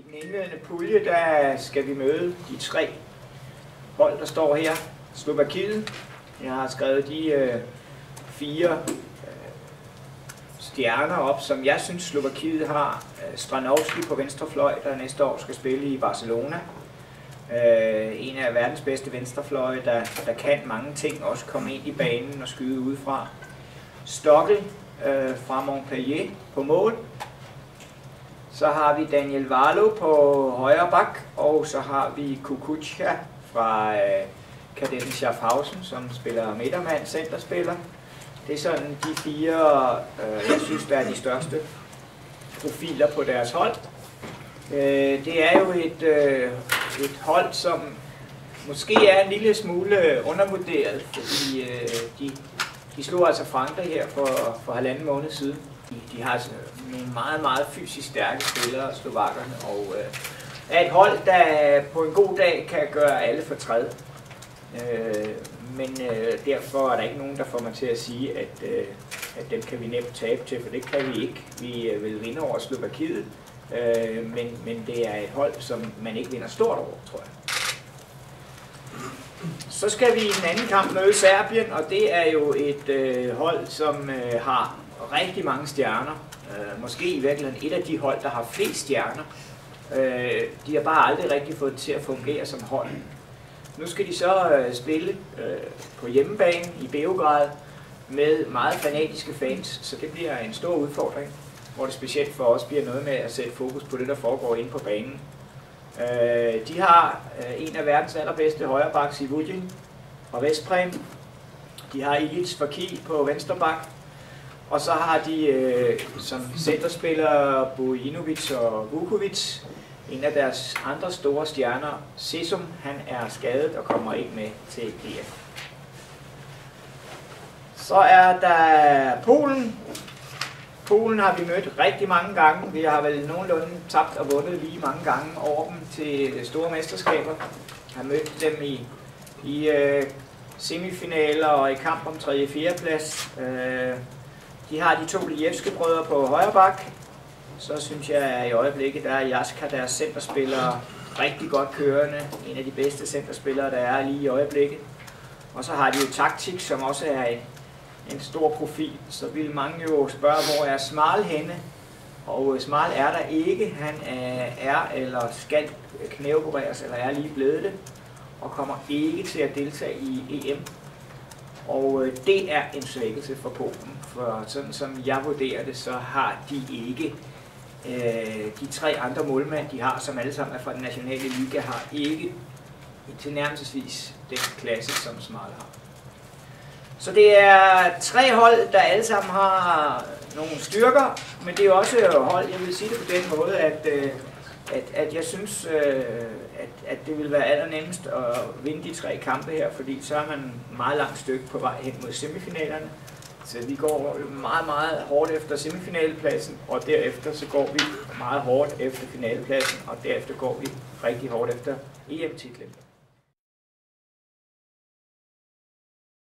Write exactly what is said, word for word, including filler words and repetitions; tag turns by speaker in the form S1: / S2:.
S1: den indledende pulje, der skal vi møde de tre hold, der står her. Slovakiet. Jeg har skrevet de øh, fire øh, stjerner op, som jeg synes Slovakiet har. Stranovski på venstre fløj, der næste år skal spille i Barcelona. Øh, en af verdens bedste venstrefløje, der, der kan mange ting, også komme ind i banen og skyde udefra. Stokkel øh, fra Montpellier på mål. Så har vi Daniel Valo på højre bak, og så har vi Kukuchka fra øh, Kadetten Schaffhausen, som spiller midtermand, centerspiller. Det er sådan de fire, øh, jeg synes, der er de største profiler på deres hold. Øh, det er jo et, øh, et hold, som måske er en lille smule undervurderet, fordi øh, de, de slog altså Frankrig her for, for halvanden måned siden. De, de har altså nogle meget, meget fysisk stærke spillere, slovakkerne, og øh, er et hold, der på en god dag kan gøre alle fortræd. Øh, men øh, derfor er der ikke nogen, der får mig til at sige, at, øh, at dem kan vi nemt tabe til, for det kan vi ikke. Vi øh, vil vinde over Slovakiet, øh, men, men det er et hold, som man ikke vinder stort over, tror jeg. Så skal vi i den anden kamp møde Serbien, og det er jo et øh, hold, som øh, har rigtig mange stjerner. Øh, måske i virkeligheden et af de hold, der har flest stjerner. Øh, de har bare aldrig rigtig fået det til at fungere som hold. Nu skal de så øh, spille øh, på hjemmebane i Beograd med meget fanatiske fans, så det bliver en stor udfordring, hvor det specielt for os bliver noget med at sætte fokus på det, der foregår inde på banen. Øh, de har øh, en af verdens allerbedste højrebacks i Vujin og Vestprem. De har Ilic Fakir på venstre bak. Og så har de øh, som centerspillere Bojinovic og Vukovic. En af deres andre store stjerner, Sesum, han er skadet og kommer ikke med til E M. Så er der Polen. Polen har vi mødt rigtig mange gange. Vi har vel nogenlunde tabt og vundet lige mange gange over dem til store mesterskaber. Jeg har mødt dem i, i øh, semifinaler og i kamp om tredje og fjerde plads. Øh, de har de to Lijevske-brødre på højre bak. Så synes jeg, at i øjeblikket der er Jaska, deres centerspiller, rigtig godt kørende. En af de bedste centerspillere, der er lige i øjeblikket. Og så har de jo Taktik, som også er en, en stor profil. Så vil mange jo spørge, hvor er Smal henne? Og Smal er der ikke. Han er eller skal knæopereres, eller er lige blevet det. Og kommer ikke til at deltage i E M. Og det er en svækkelse for Polen. For sådan som jeg vurderer det, så har de ikke de tre andre målmænd, de har, som alle sammen er fra den nationale liga, har ikke tilnærmelsesvis den klasse, som Smal har. Så det er tre hold, der alle sammen har nogle styrker, men det er også hold, jeg vil sige det på den måde, at, at, at jeg synes, at, at det vil være allernemmest at vinde de tre kampe her, fordi så er man meget langt stykke på vej hen mod semifinalerne. Så vi går meget, meget hårdt efter semifinalepladsen, og derefter så går vi meget hårdt efter finalepladsen, og derefter går vi rigtig hårdt efter E M-titlen.